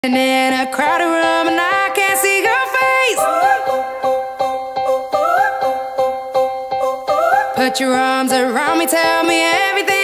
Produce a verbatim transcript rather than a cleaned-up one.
In a crowded room and I can't see your face. Put your arms around me, tell me everything.